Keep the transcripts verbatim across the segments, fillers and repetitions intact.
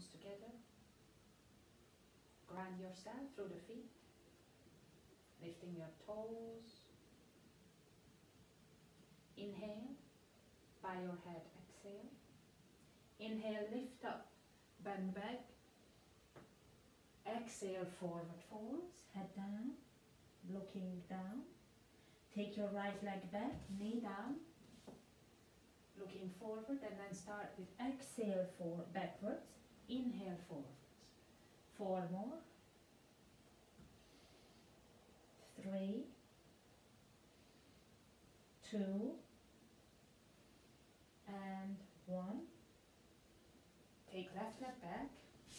palms together. Ground yourself through the feet, lifting your toes. Inhale, bow your head, exhale. Inhale, lift up, bend back. Exhale, forward folds, head down, looking down. Take your right leg back, knee down, looking forward, and then start with exhale for backwards, inhale forwards. Four more. Three, two, and one. Take left leg back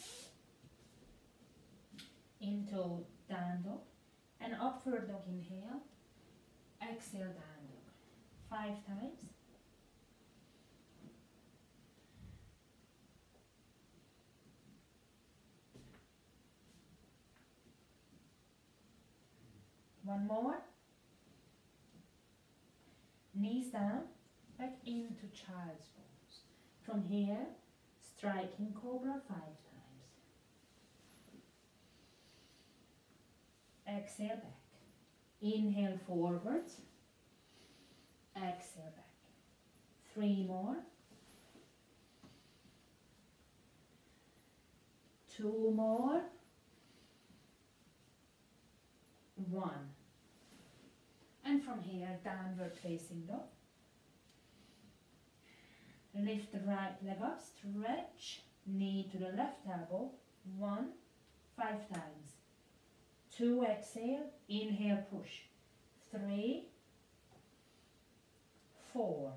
into down dog and upward dog. Inhale, exhale, down dog. Five times. One more. Knees down, back into child's pose. From here, striking cobra five times. Exhale back. Inhale forwards. Exhale back. Three more. Two more. One. And from here, downward facing dog. Lift the right leg up, stretch, knee to the left elbow. One, five times. Two, exhale, inhale, push. Three, four,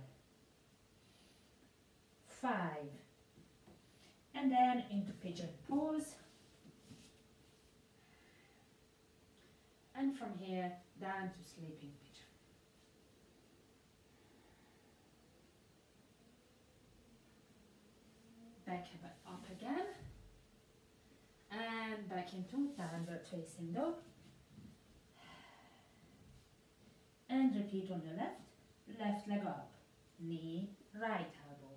five. And then into pigeon pose. And from here, down to sleeping pigeon. Back up again. And back into downward facing dog. And repeat on the left. Left leg up. Knee, right elbow.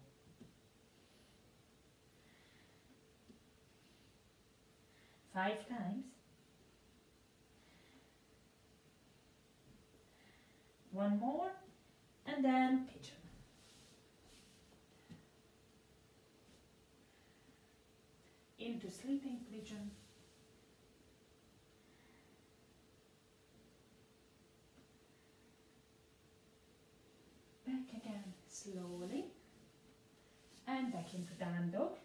Five times. One more, and then pigeon. Into sleeping pigeon. Back again, slowly. And back into down dog.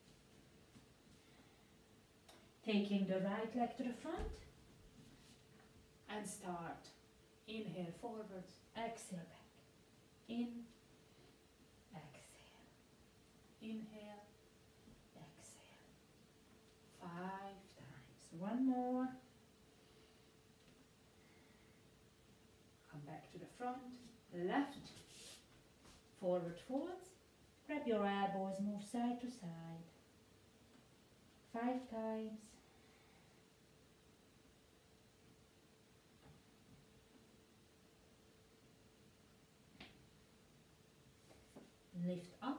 Taking the right leg to the front. And start. Inhale forwards, exhale back. In, exhale. Inhale, exhale. Five times. One more. Come back to the front. Left, forward folds. Grab your elbows, move side to side. Five times. Lift up,